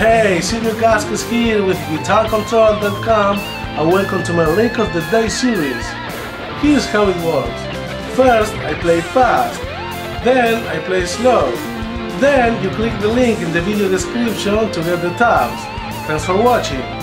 Hey, Silvio Cascos here with GuitarControl.com and welcome to my Lick of the Day series. Here's how it works. First I play fast, then I play slow, then you click the link in the video description to get the tabs. Thanks for watching.